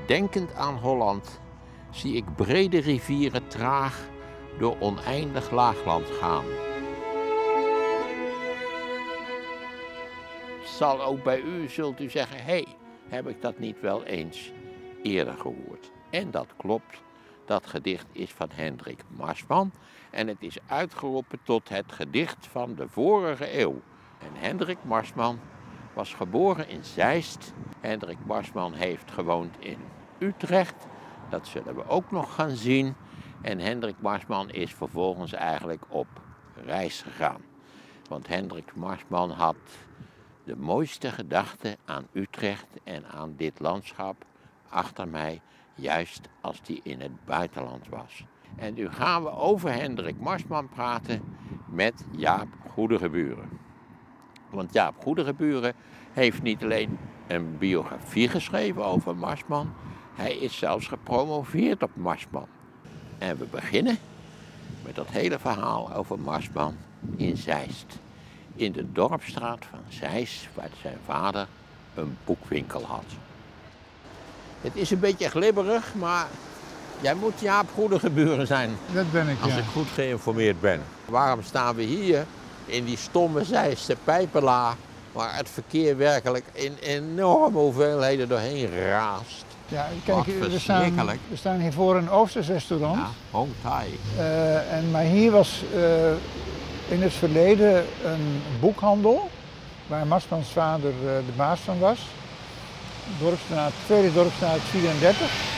Denkend aan Holland zie ik brede rivieren traag door oneindig laagland gaan. Zal ook bij u, zult u zeggen, hé, heb ik dat niet wel eens eerder gehoord? En dat klopt, dat gedicht is van Hendrik Marsman en het is uitgeroepen tot het gedicht van de vorige eeuw. En Hendrik Marsman was geboren in Zeist. Hendrik Marsman heeft gewoond in Utrecht, dat zullen we ook nog gaan zien. En Hendrik Marsman is vervolgens eigenlijk op reis gegaan. Want Hendrik Marsman had de mooiste gedachten aan Utrecht en aan dit landschap achter mij, juist als die in het buitenland was. En nu gaan we over Hendrik Marsman praten met Jaap Goedegeburen. Want Jaap Goedegeburen heeft niet alleen een biografie geschreven over Marsman, hij is zelfs gepromoveerd op Marsman. En we beginnen met dat hele verhaal over Marsman in Zeist. In de dorpsstraat van Zeist, waar zijn vader een boekwinkel had. Het is een beetje glibberig, maar jij moet Jaap Goedegeburen zijn. Dat ben ik, als ja. ik goed geïnformeerd ben. Waarom staan we hier in die stomme Zeiste pijpenla, waar het verkeer werkelijk in enorme hoeveelheden doorheen raast? Ja, kijk, Wat we staan hier voor een Oosters restaurant. Ja, Hong Thai. Maar hier was in het verleden een boekhandel, waar Marsmans vader de baas van was. Dorpsstraat, tweede dorpsstraat 34.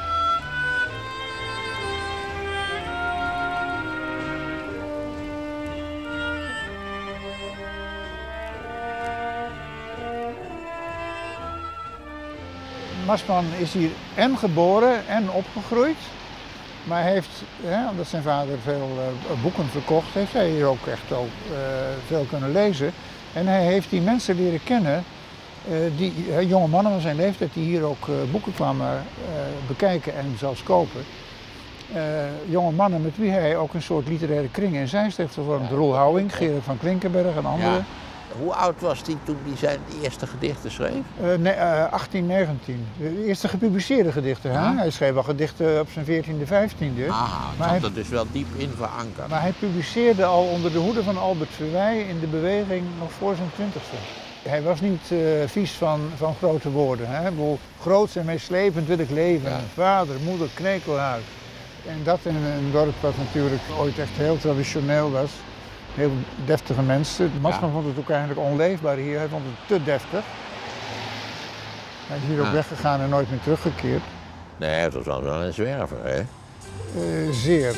Marsman is hier en geboren en opgegroeid, maar heeft, omdat zijn vader veel boeken verkocht, heeft hij hier ook echt veel kunnen lezen. En hij heeft die mensen leren kennen, jonge mannen van zijn leeftijd, die hier ook boeken kwamen bekijken en zelfs kopen. Jonge mannen met wie hij ook een soort literaire kring in Zeist heeft gevormd. Roel Houwing, Gerard van Klinkenberg en anderen. Ja. Hoe oud was hij toen hij zijn eerste gedichten schreef? 1819. De eerste gepubliceerde gedichten. Ja. Hij schreef al gedichten op zijn 14e, 15e. Maar zat er dus wel diep in verankerd. Maar hij publiceerde al onder de hoede van Albert Verwij in de beweging nog voor zijn 20e. Hij was niet vies van grote woorden. Hè? Groots en meeslepend wil ik leven. Ja. Vader, moeder, knekelhuis. En dat in een dorp wat natuurlijk ooit echt heel traditioneel was. Heel deftige mensen. Marsman vond het ook eigenlijk onleefbaar hier. Hij vond het te deftig. Hij is hier ook weggegaan en nooit meer teruggekeerd. Nee, dat was wel een zwerver, hè? Zeer.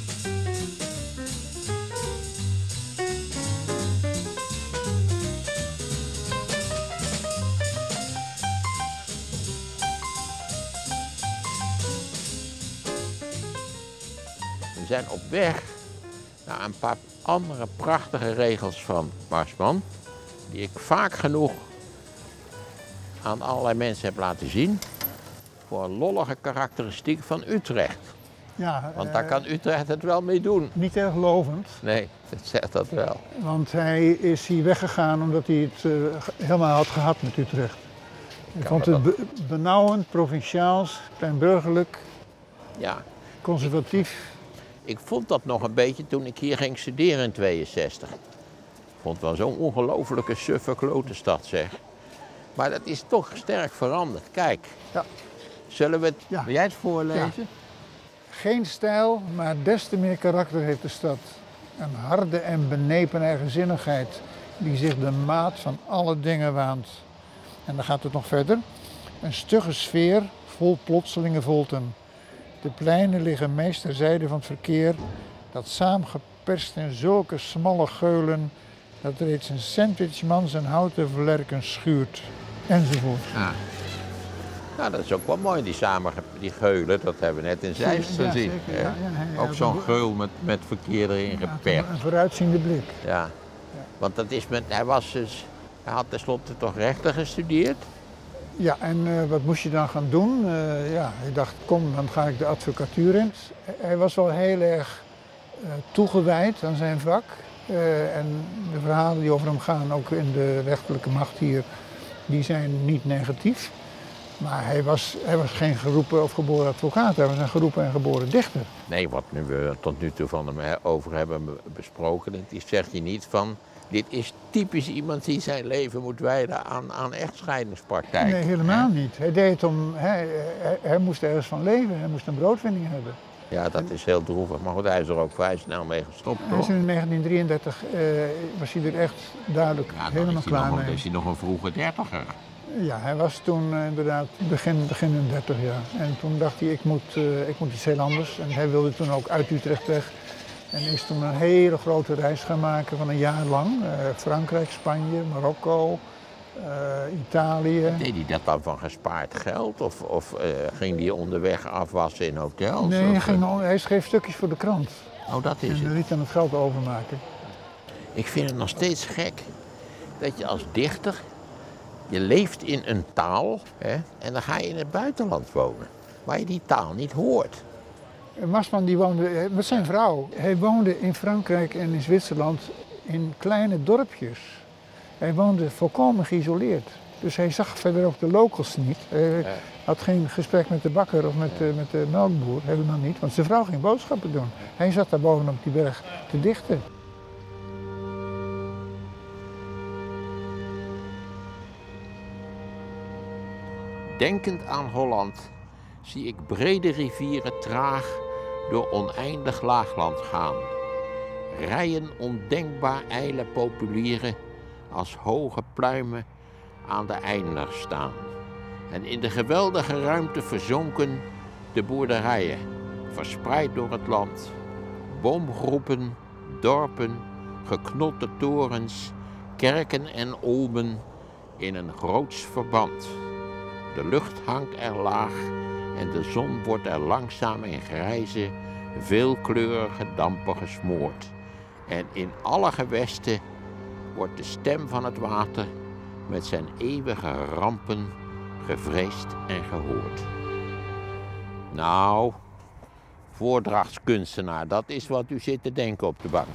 We zijn op weg naar een paar andere prachtige regels van Marsman, die ik vaak genoeg aan allerlei mensen heb laten zien, voor een lollige karakteristiek van Utrecht. Ja, want daar kan Utrecht het wel mee doen. Niet erg lovend. Nee, dat zegt dat wel. Want hij is hier weggegaan omdat hij het helemaal had gehad met Utrecht. Hij vond het benauwend, provinciaals, kleinburgerlijk, conservatief. Ik vond dat nog een beetje toen ik hier ging studeren in 62. Ik vond het wel zo'n ongelofelijke suffe klote stad, zeg. Maar dat is toch sterk veranderd. Kijk, zullen we het, wil jij het voorlezen? Ja. Geen stijl, maar des te meer karakter heeft de stad. Een harde en benepen eigenzinnigheid die zich de maat van alle dingen waant. En dan gaat het nog verder. Een stugge sfeer vol plotselinge volten. De pleinen liggen meest ter zijde van het verkeer, dat saamgeperst in zulke smalle geulen, dat reeds een sandwichman zijn houten vlerken schuurt, enzovoort. Ja. Nou, dat is ook wel mooi, die geulen, dat hebben we net in Zeist gezien. Ja, ook zo'n geul met verkeer erin geperkt. Een vooruitziende blik. Ja, want dat is hij had tenslotte toch rechten gestudeerd? Ja, en wat moest je dan gaan doen? Hij dacht, kom, dan ga ik de advocatuur in. Hij was wel heel erg toegewijd aan zijn vak. En de verhalen die over hem gaan, ook in de rechterlijke macht hier, die zijn niet negatief. Maar hij was geen geroepen of geboren advocaat, hij was een geroepen en geboren dichter. Nee, wat we tot nu toe van hem over hebben besproken, dat zeg je niet van... Dit is typisch iemand die zijn leven moet wijden aan echtscheidingspraktijk. Nee, helemaal niet. Hij deed het om, hij moest ergens van leven, hij moest een broodwinning hebben. Ja, dat is heel droevig, maar goed, hij is er ook vrij snel mee gestopt, Hij toch? is in 1933 was hij er echt duidelijk helemaal klaar mee. Dan is hij nog een vroege dertiger. Ja, hij was toen inderdaad begin een 30 jaar. En toen dacht hij, ik moet iets heel anders. En hij wilde toen ook uit Utrecht weg. En is toen een hele grote reis gaan maken van een jaar lang. Frankrijk, Spanje, Marokko, Italië. Deed hij dat dan van gespaard geld? Of ging hij onderweg afwassen in hotels? Nee, hij schreef stukjes voor de krant. Oh, dat is en het. liet dan het geld overmaken. Ik vind het nog steeds gek dat je als dichter... Je leeft in een taal, hè, en dan ga je in het buitenland wonen. Waar je die taal niet hoort. Marsman die woonde met zijn vrouw. Hij woonde in Frankrijk en in Zwitserland in kleine dorpjes. Hij woonde volkomen geïsoleerd. Dus hij zag verder ook de locals niet. Hij had geen gesprek met de bakker of met de melkboer, helemaal niet. Want zijn vrouw ging boodschappen doen. Hij zat daar bovenop die berg te dichten. Denkend aan Holland zie ik brede rivieren traag door oneindig laagland gaan. Rijen ondenkbaar ijle populieren als hoge pluimen aan de einder staan. En in de geweldige ruimte verzonken de boerderijen, verspreid door het land. Boomgroepen, dorpen, geknotte torens, kerken en olmen in een groots verband. De lucht hangt er laag en de zon wordt er langzaam in grijze, veelkleurige dampen gesmoord. En in alle gewesten wordt de stem van het water met zijn eeuwige rampen gevreesd en gehoord. Nou, voordrachtskunstenaar, dat is wat u zit te denken op de bank.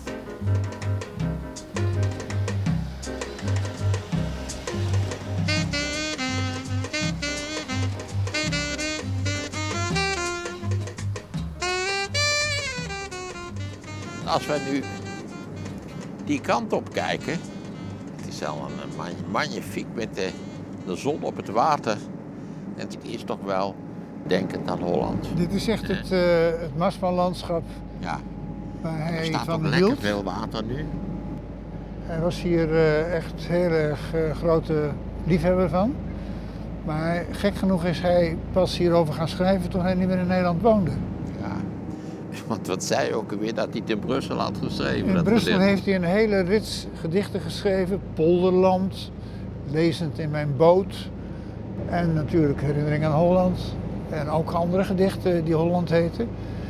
Als we nu die kant op kijken, het is al een magnifiek met de zon op het water. En het is toch wel denkend aan Holland. Dit is echt het Marsman-landschap Ja, waar er hij staat van toch lekker hield. veel water nu. Hij was hier echt heel erg grote liefhebber van. Maar gek genoeg is hij pas hierover gaan schrijven toen hij niet meer in Nederland woonde. Ja, want wat zei hij ook alweer dat hij het in Brussel had geschreven? In dat Brussel gedicht. heeft hij een hele rits gedichten geschreven. Polderland, Lezend in mijn boot. En natuurlijk Herinnering aan Holland. En ook andere gedichten die Holland heten.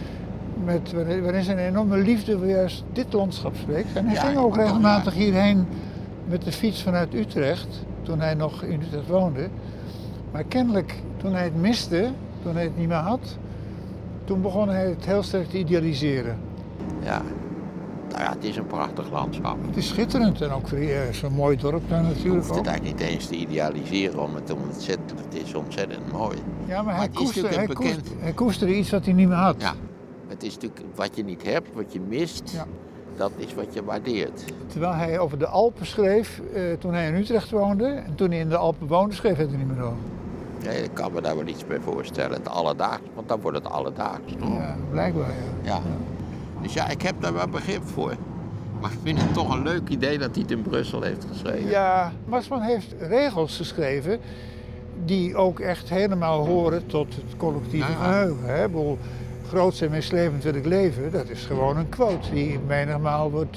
Waarin zijn enorme liefde voor juist dit landschap spreekt. En hij ging ook regelmatig hierheen met de fiets vanuit Utrecht. Toen hij nog in Utrecht woonde. Maar kennelijk, toen hij het miste, toen hij het niet meer had, toen begon hij het heel sterk te idealiseren. Ja, nou ja, het is een prachtig landschap. Het is schitterend en ook zo'n mooi dorp daar Je natuurlijk hoeft het ook. eigenlijk niet eens te idealiseren, het is ontzettend mooi. Ja, maar het is natuurlijk hij koesterde iets wat hij niet meer had. Ja, het is natuurlijk wat je niet hebt, wat je mist, Ja. dat is wat je waardeert. Terwijl hij over de Alpen schreef toen hij in Utrecht woonde. En toen hij in de Alpen woonde, schreef hij er niet meer over. Nee, ik kan me daar wel iets bij voorstellen, het alledaags, want dan wordt het alledaags. Toch? Ja, blijkbaar ja. Ja. Dus ja, ik heb daar wel begrip voor. Maar ik vind het toch een leuk idee dat hij het in Brussel heeft geschreven. Ja, Marsman heeft regels geschreven die ook echt helemaal horen tot het collectieve geheugen. Hè? Ik bedoel, groots en meeslevend wil ik leven, dat is gewoon een quote die menigmaal wordt...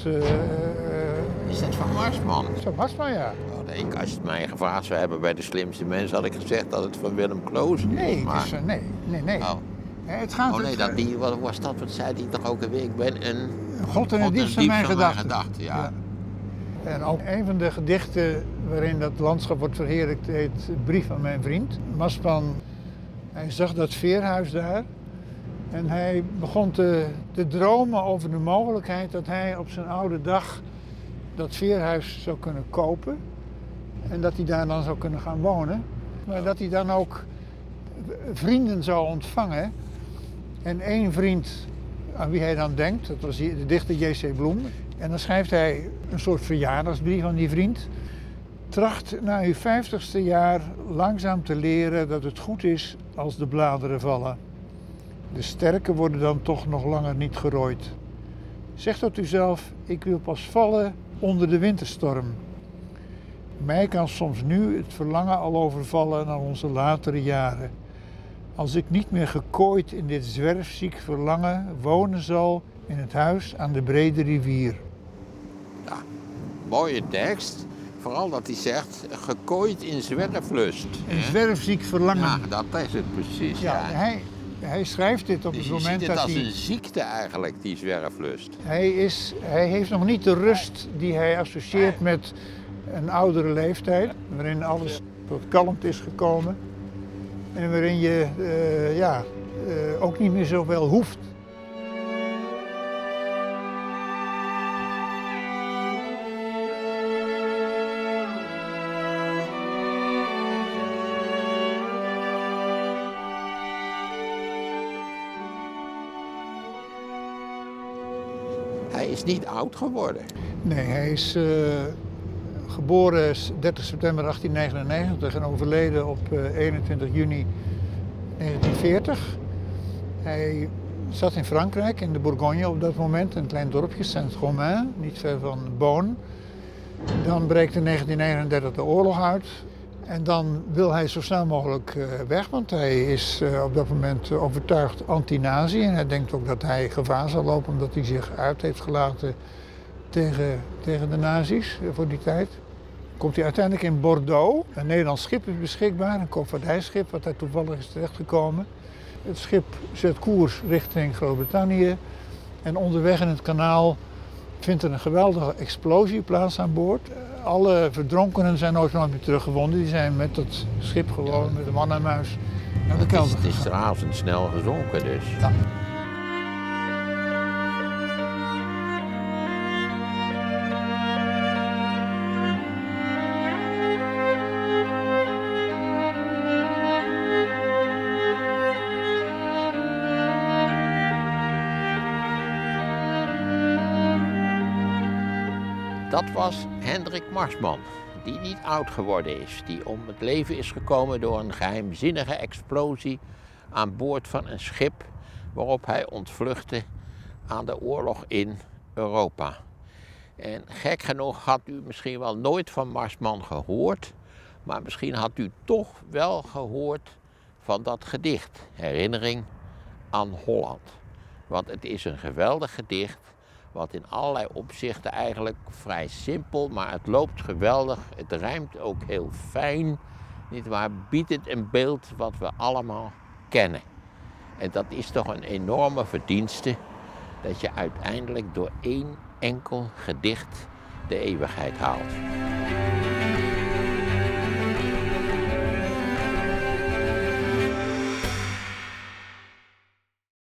Is dat van Marsman? Zo Marsman, ja. Oh, nee, als je het mij gevraagd zou hebben bij de slimste mensen, had ik gezegd dat het van Willem Kloos is. Nee, maar... het is, nee. Oh. Het gaat Oh nee, wat was dat? Wat zei hij toch ook alweer? Ik ben een... God in het diepst van mijn gedachten. Ja. En ook een van de gedichten waarin dat landschap wordt verheerlijkt heet Brief aan mijn vriend. Marsman, hij zag dat veerhuis daar en hij begon te dromen over de mogelijkheid dat hij op zijn oude dag dat veerhuis zou kunnen kopen en dat hij daar dan zou kunnen gaan wonen. maar dat hij dan ook vrienden zou ontvangen. En één vriend aan wie hij dan denkt, dat was de dichter J.C. Bloem. En dan schrijft hij een soort verjaardagsbrief aan die vriend. Tracht na uw 50ste jaar langzaam te leren dat het goed is als de bladeren vallen. De sterken worden dan toch nog langer niet gerooid. Zeg tot uzelf, ik wil pas vallen onder de winterstorm. Mij kan soms nu het verlangen al overvallen naar onze latere jaren. Als ik niet meer gekooid in dit zwerfziek verlangen wonen zal in het huis aan de brede rivier. Ja, mooie tekst. Vooral dat hij zegt, gekooid in zwerflust. Een zwerfziek verlangen. Ja, dat is het precies. Ja, hij schrijft dit op dus het moment ziet het dat als hij... een ziekte eigenlijk, die zwerflust. Hij heeft nog niet de rust die hij associeert met een oudere leeftijd, waarin alles tot kalmte is gekomen en waarin je ook niet meer zoveel hoeft. Hij is niet oud geworden. Nee, hij is geboren 30 september 1899 en overleden op 21 juni 1940. Hij zat in Frankrijk, in de Bourgogne op dat moment, een klein dorpje, Saint-Romain, niet ver van Beaune. Dan breekt in 1939 de oorlog uit. En dan wil hij zo snel mogelijk weg, want hij is op dat moment overtuigd anti-nazi. En hij denkt ook dat hij gevaar zal lopen omdat hij zich uit heeft gelaten tegen de nazi's voor die tijd. Komt hij uiteindelijk in Bordeaux. Een Nederlands schip is beschikbaar, een koopvaardijschip wat daar toevallig is terechtgekomen. Het schip zet koers richting Groot-Brittannië en onderweg in het kanaal vindt er een geweldige explosie plaats aan boord. Alle verdronkenen zijn nooit meer teruggevonden. Die zijn met het schip gewoon, met de man en muis, naar de kelder gegaan. Het is razendsnel gezonken dus. Ja. Dat was Hendrik Marsman, die niet oud geworden is. Die om het leven is gekomen door een geheimzinnige explosie aan boord van een schip waarop hij ontvluchtte aan de oorlog in Europa. En gek genoeg had u misschien wel nooit van Marsman gehoord, maar misschien had u toch wel gehoord van dat gedicht, Herinnering aan Holland. Want het is een geweldig gedicht, wat in allerlei opzichten eigenlijk vrij simpel, maar het loopt geweldig. Het rijmt ook heel fijn, nietwaar? Biedt het een beeld wat we allemaal kennen. En dat is toch een enorme verdienste, dat je uiteindelijk door één enkel gedicht de eeuwigheid haalt.